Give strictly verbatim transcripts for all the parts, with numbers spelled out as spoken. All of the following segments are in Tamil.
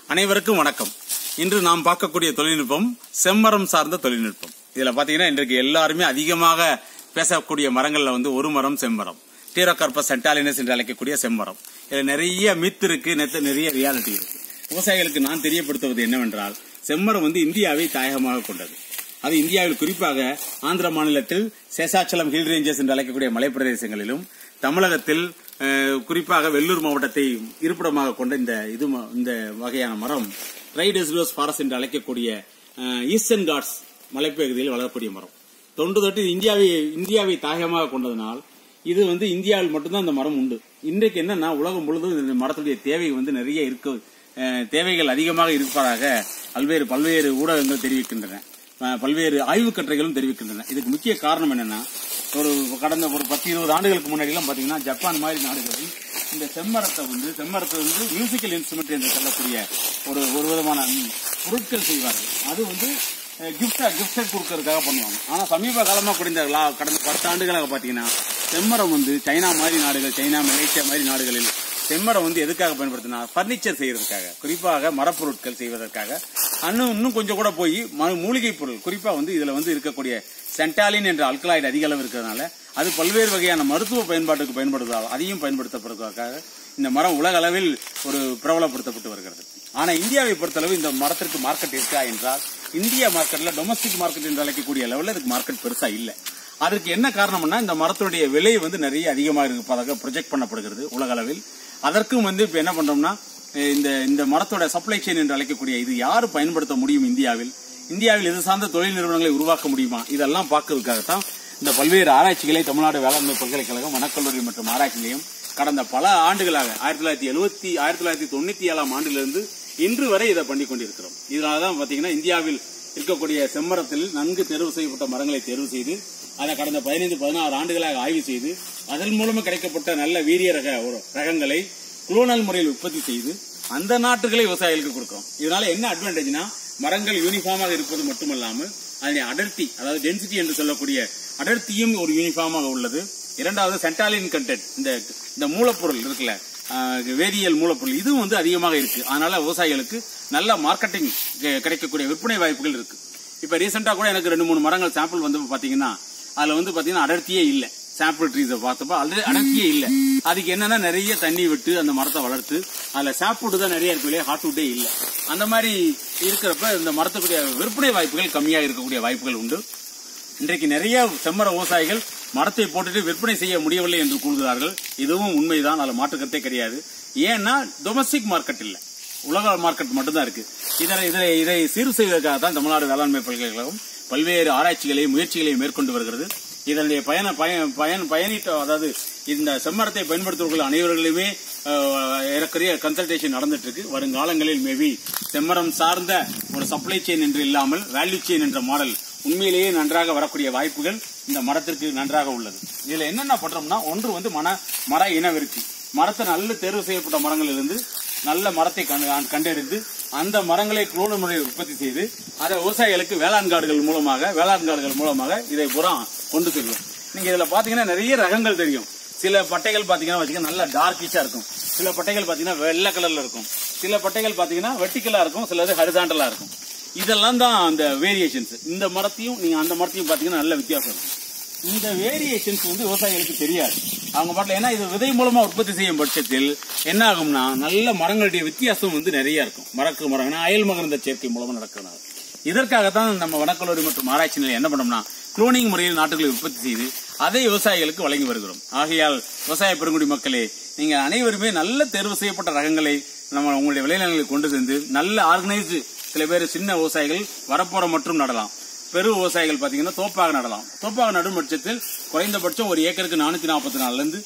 அனைவருக்கும் வணக்கம். இன்று நாம் பார்க்கக்கூடிய தொழில்நுட்பம் செம்மரம் சார்ந்த தொழில்நுட்பம். இதுல பாத்தீங்கன்னா இன்றைக்கு எல்லாருமே அதிகமாக பேசக்கூடிய மரங்கள்ல வந்து ஒரு மரம் செம்மரம், டீரோகார்பஸ் சென்டாலினஸ் என்று அழைக்கக்கூடிய செம்மரம். இதுல நிறைய மித் இருக்கு, நிறைய ரியாலிட்டி இருக்கு. விவசாயிகளுக்கு நான் தெரியப்படுத்துவது என்னவென்றால், செம்மரம் வந்து இந்தியாவை தாயகமாக கொண்டது. அது இந்தியாவில் குறிப்பாக ஆந்திர மாநிலத்தில் சேஷாச்சலம் ஹில் ரேஞ்சஸ் என்று அழைக்கக்கூடிய மலைப்பிரதேசங்களிலும், தமிழகத்தில் குறிப்பாக வெள்ளூர் மாவட்டத்தை இருப்பிடமாக கொண்ட இந்த இது இந்த வகையான மரம் ட்ரை டெசிடுவஸ் ஃபாரஸ்ட் என்று அழைக்கக்கூடிய ஈஸ்டர்ன் காட்ஸ் மலைப்பகுதியில் வளரக்கூடிய மரம். தொன்று தொட்டு இந்தியாவை இந்தியாவை தாயகமாக கொண்டதனால் இது வந்து இந்தியாவில் மட்டும்தான் இந்த மரம் உண்டு. இன்றைக்கு என்னன்னா, உலகம் முழுவதும் இந்த மரத்துடைய தேவை வந்து நிறைய இருக்க தேவைகள் அதிகமாக இருப்பதாக பல்வேறு பல்வேறு ஊடகங்கள் தெரிவிக்கின்றன, பல்வேறு ஆய்வுக் கட்டுரைகளும் தெரிவிக்கின்றன. இதுக்கு முக்கிய காரணம் என்னன்னா, ஒரு கடந்த ஒரு பத்து இருபது ஆண்டுகளுக்கு முன்னாடி எல்லாம் பாத்தீங்கன்னா, ஜப்பான் மாதிரி நாடுகளில் இந்த செம்மரத்தை வந்து செம்மரத்தை வந்து மியூசிக்கல் இன்ஸ்ட்ருமெண்ட் என்று சொல்லக்கூடிய ஒரு ஒரு விதமான பொருட்கள் செய்வார்கள். அது வந்து கிஃப்டா கிஃப்டா கொடுக்கறதுக்காக பண்ணுவாங்க. ஆனா சமீப காலமா குறைந்த கடந்த பத்து ஆண்டுகளாக பாத்தீங்கன்னா, செம்மரம் வந்து சைனா மாதிரி நாடுகள், சைனா மலேசியா மாதிரி நாடுகளில் செம்மரம் வந்து எதுக்காக பயன்படுத்தினா, பர்னிச்சர் செய்யறதுக்காக, குறிப்பாக மரப்பொருட்கள் செய்வதற்காக, இன்னும் இன்னும் கொஞ்சம் கூட போய் மூலிகை பொருள், குறிப்பா வந்து இதுல வந்து இருக்கக்கூடிய சென்டாலின் என்ற அல்கலாய்டு அதிக அளவு இருக்கிறதுனால அது பல்வேறு வகையான மருத்துவ பயன்பாட்டுக்கு பயன்படுவதால் அதையும் பயன்படுத்தப்படுவதற்காக இந்த மரம் உலக அளவில் ஒரு பிரபலப்படுத்தப்பட்டு வருகிறது. ஆனா இந்தியாவை பொறுத்தளவு இந்த மரத்திற்கு மார்க்கெட் இருக்கா என்றால், இந்தியா மார்க்கெட்ல டொமஸ்டிக் மார்க்கெட் என்று அழைக்கக்கூடிய லெவலில் இதுக்கு மார்க்கெட் பெருசா இல்ல. அதுக்கு என்ன காரணம்னா, இந்த மரத்துடைய விலை வந்து நிறைய அதிகமாக இருப்பதாக ப்ரொஜெக்ட் பண்ணப்படுகிறது உலக அளவில். அதற்கும் வந்து இப்ப என்ன பண்றோம்னா, இந்த இந்த மரத்தோட சப்ளை செயின் என்று அழைக்கக்கூடிய இது யாரு பயன்படுத்த முடியும், இந்தியாவில் இந்தியாவில் இது சார்ந்த தொழில் நிறுவனங்களை உருவாக்க முடியுமா, இதெல்லாம் பார்க்கறதுக்காகத்தான் இந்த பல்வேறு ஆராய்ச்சிகளை தமிழ்நாடு வேளாண்மை பல்கலைக்கழகம் வனக்கல்லூரி மற்றும் ஆராய்ச்சி நிலையம் கடந்த பல ஆண்டுகளாக ஆயிரத்தி தொள்ளாயிரத்தி எழுபத்தி ஆயிரத்தி தொள்ளாயிரத்தி தொண்ணூத்தி ஏழாம் ஆண்டிலிருந்து இன்று வரை இதை பண்ணி கொண்டிருக்கிறோம். இதனாலதான் பாத்தீங்கன்னா, இந்தியாவில் இருக்கக்கூடிய செம்மரத்தில் நன்கு தேர்வு செய்யப்பட்ட மரங்களை தேர்வு செய்து அதை கடந்த பதினைந்து பதினாறு ஆண்டுகளாக ஆய்வு செய்து அதன் மூலமா கிடைக்கப்பட்ட நல்ல வீரிய ரக ரகங்களை குளோனல் முறையில் உற்பத்தி செய்து அந்த நாட்டுகளை விவசாயிகளுக்கு கொடுக்கிறோம். இதனால என்ன அட்வான்டேஜ்னா, மரங்கள் யூனிஃபார்மாக இருப்பது மட்டுமல்லாமல் அதனுடைய அடர்த்தி, அதாவது டென்சிட்டி என்று சொல்லக்கூடிய அடர்த்தியும் ஒரு யூனிஃபார்மாக உள்ளது. இரண்டாவது சென்டாலின் கண்டென்ட், இந்த இந்த மூலப்பொருள் இருக்குல்ல, வேதியியல் மூலப்பொருள், இதுவும் வந்து அதிகமாக இருக்கு. அதனால விவசாயிகளுக்கு நல்ல மார்க்கெட்டிங் கிடைக்கக்கூடிய விற்பனை வாய்ப்புகள் இருக்கு. இப்ப ரீசெண்டா கூட எனக்கு ரெண்டு மூணு மரங்கள் சாம்பிள் வந்து பாத்தீங்கன்னா, அதுல வந்து பாத்தீங்கன்னா அடர்த்தியே இல்ல. சாம்பிள் ட்ரீஸை பார்த்தப்ப அது அடர்த்தியே இல்ல. அதுக்கு என்னன்னா, நிறைய தண்ணி விட்டு அந்த மரத்தை வளர்த்து அதுல சாப்வுட் தான் நிறைய இருக்கு இல்லையா, ஹார்ட்வுட்டே இல்ல. அந்த மாதிரி இருக்கிறப்ப இந்த மரத்துக்குரிய விற்பனை வாய்ப்புகள் கம்மியாக இருக்கக்கூடிய வாய்ப்புகள் உண்டு. இன்றைக்கு நிறைய செம்மர விவசாயிகள் மரத்தை போட்டுட்டு விற்பனை செய்ய முடியவில்லை என்று கூறுகிறார்கள். இதுவும் உண்மைதான், அதுல மாற்றுக்கருத்தே கிடையாது. ஏன்னா டொமஸ்டிக் மார்க்கெட் இல்ல, உலக மார்க்கெட் மட்டும்தான் இருக்கு. இதனை இதை இதை சீர் செய்வதற்காக தான் தமிழ்நாடு வேளாண்மை பல்கலைக்கழகம் பல்வேறு ஆராய்ச்சிகளையும் முயற்சிகளையும் மேற்கொண்டு வருகிறது. இதனுடைய பயன பயன் பயனிட்ட அதாவது இந்த செம்மரத்தை பயன்படுத்துவர்கள் அனைவர்களுமே ஏறக்குறைய கன்சல்டேஷன் நடந்துட்டு இருக்கு. வருங்காலங்களில் மேபி செம்மரம் சார்ந்த ஒரு சப்ளை செயின் என்று இல்லாமல் வேல்யூ செயின் என்ற மாடல் உண்மையிலேயே நன்றாக வரக்கூடிய வாய்ப்புகள் இந்த மரத்திற்கு நன்றாக உள்ளது. இதுல என்னென்ன பண்றோம்னா, ஒன்று வந்து மன மர இனவிருத்தி, மரத்தை நல்ல தேர்வு செய்யப்பட்ட மரங்களிலிருந்து நல்ல மரத்தை கண்டறிந்து அந்த மரங்களை குளோனல் முறையில் உற்பத்தி செய்து அதை விவசாயிகளுக்கு வேளாண் காடுகள் மூலமாக வேளாண் காடுகள் மூலமாக இதை பூரா கொண்டு செல்வோம். நீங்க இதுல பாத்தீங்கன்னா நிறைய ரகங்கள் தெரியும். சில பட்டைகள் பாத்தீங்கன்னா நல்ல டார்க்கிஷா இருக்கும், சில பட்டைகள் பாத்தீங்கன்னா வெள்ளை கலர்ல இருக்கும், சில பட்டைகள் பாத்தீங்கன்னா வெர்டிகலா இருக்கும், சிலது ஹரிசாண்டலா இருக்கும். இதெல்லாம் தான் அந்த வேரியேஷன்ஸ். இந்த மரத்தையும் நீங்க அந்த மரத்தையும் பாத்தீங்கன்னா நல்ல வித்தியாசம் இருக்கும். இந்த வேரியேஷன்ஸ் வந்து விவசாயிகளுக்கு தெரியாது அவங்க பாட்டில். ஏன்னா இது விதை மூலமா உற்பத்தி செய்யும் பட்சத்தில் என்ன ஆகும்னா, நல்ல மரங்களுடைய வித்தியாசம் வந்து நிறைய இருக்கும். மரக்கு மரம் அயல் மகர்ந்த சேர்க்கை மூலமா நடக்கிறதுனால இதற்காகத்தான் நம்ம வனக்கல்லூரி மற்றும் ஆராய்ச்சி நிலையம் என்ன பண்ணோம்னா, குளோனிங் முறையில் நாட்டுகளை உற்பத்தி செய்து அதை விவசாயிகளுக்கு வழங்கி வருகிறோம். ஆகையால் விவசாய பெருங்குடி மக்களே, நீங்க அனைவருமே நல்ல தேர்வு செய்யப்பட்ட ரகங்களை நம்ம உங்களுடைய விளைநிலங்களுக்கு கொண்டு சென்று நல்ல ஆர்கனைஸ்டு, சில பேர் சின்ன விவசாயிகள் வரப்போற மற்றும் நடலாம், பெரு விவசாயிகள் பாத்தீங்கன்னா தோப்பாக நடலாம். தோப்பாக நடும் பட்சத்தில் குறைந்தபட்சம் ஒரு ஏக்கருக்கு நானூத்தி நாற்பத்தி நாலுல இருந்து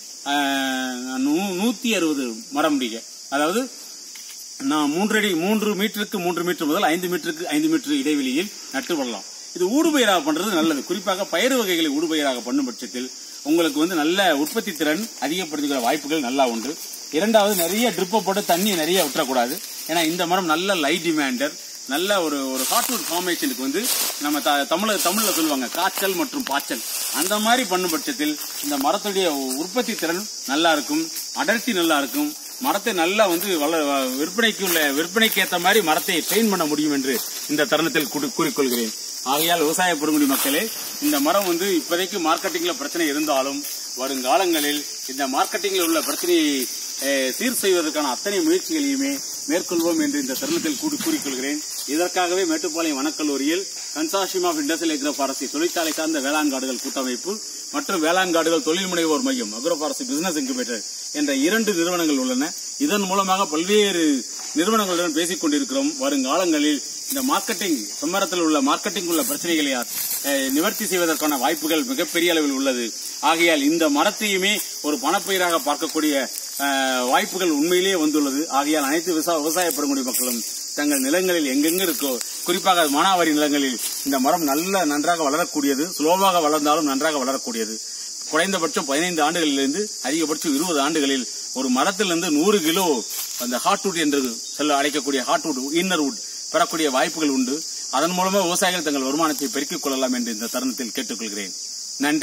நூத்தி அறுபது மரம் முடிய, அதாவது நான் மூன்று அடி மூன்று மீட்டருக்கு மூன்று மீட்டர் முதல் ஐந்து மீட்டருக்கு ஐந்து மீட்டர் இடைவெளியில் நட்டு வரலாம். இது ஊடுபயிராக பண்றது நல்லது. குறிப்பாக பயிறு வகைகளை ஊடுபயிராக பண்ணும் பட்சத்தில் உங்களுக்கு வந்து நல்ல உற்பத்தி திறன் அதிகப்படுத்துகிற வாய்ப்புகள் நல்லா உண்டு. இரண்டாவது, நிறைய ட்ரிப்பை போட்டு தண்ணி நிறைய விட்டுறக்கூடாது. ஏன்னா இந்த மரம் நல்ல லைட் டிமாண்டர், நல்ல ஒரு ஒரு ஹார்ட்வுட் ஃபார்மேஷனுக்கு வந்து நம்ம தமிழ தமிழ்ல சொல்லுவாங்க காய்ச்சல் மற்றும் பாய்ச்சல். அந்த மாதிரி பண்ணும் பட்சத்தில் இந்த மரத்துடைய உற்பத்தி திறன் நல்லா இருக்கும், அடர்த்தி நல்லா இருக்கும், மரத்தை நல்லா வந்து விற்பனைக்கு உள்ள விற்பனைக்கு ஏற்ற மாதிரி மரத்தை ட்ரெயின் பண்ண முடியும் என்று இந்த தருணத்தில் கூறிக்கொள்கிறேன். ஆகையால் விவசாய பெருங்குடி மக்களே, இந்த மரம் வந்து இப்போதைக்கு மார்க்கெட்டிங்ல பிரச்சனை இருந்தாலும் வருங்காலங்களில் இந்த மார்க்கெட்டிங்கில் உள்ள பிரச்சனையை சீர் செய்வதற்கான அத்தனை முயற்சிகளையுமே மேற்கொள்வோம் என்று இந்த தருணத்தில் கூறிக்கொள்கிறேன். இதற்காகவே மேட்டுப்பாளையம் வனக்கல்லூரியில் consortium of industrial agro forestry தொழிற்சாலை சார்ந்த வேளாண் காடுகள் கூட்டமைப்பு மற்றும் வேளாண் காடுகள் தொழில் முனைவோர் மையம் அக்ரோ ஃபாரஸ்ட்ரி பிசினஸ் இன்குபேட்டர் என்ற இரண்டு நிறுவனங்கள் உள்ளன. இதன் மூலமாக பல்வேறு நிறுவனங்களுடன் பேசிக் கொண்டிருக்கிறோம். வருங்காலங்களில் இந்த மார்க்கெட்டிங் செம்மரத்தில் உள்ள மார்க்கெட்டிங் உள்ள பிரச்சனைகளை நிவர்த்தி செய்வதற்கான வாய்ப்புகள் மிகப்பெரிய அளவில் உள்ளது. ஆகையால் இந்த மரத்தையுமே ஒரு பணப்பயிராக பார்க்கக்கூடிய வாய்ப்புகள் உண்மையிலேயே வந்துள்ளது. ஆகையால் அனைத்து விவசாய பெருங்குடி மக்களும் தங்கள் நிலங்களில் எங்கெங்க இருக்கோ, குறிப்பாக மானாவாரி நிலங்களில் இந்த மரம் நல்ல நன்றாக வளரக்கூடியது. ஸ்லோவாக வளர்ந்தாலும் நன்றாக வளரக்கூடியது. குறைந்தபட்சம் பதினைந்து ஆண்டுகளிலிருந்து அதிகபட்சம் இருபது ஆண்டுகளில் ஒரு மரத்திலிருந்து நூறு கிலோ அந்த ஹார்ட்வுட் என்று சொல்ல அழைக்கக்கூடிய ஹார்ட்வுட் இன்னர் வுட் பெறக்கூடிய வாய்ப்புகள் உண்டு. அதன் மூலமாக விவசாயிகள் தங்கள் வருமானத்தை பெருக்கிக் கொள்ளலாம் என்று இந்த தருணத்தில் கேட்டுக்கொள்கிறேன்.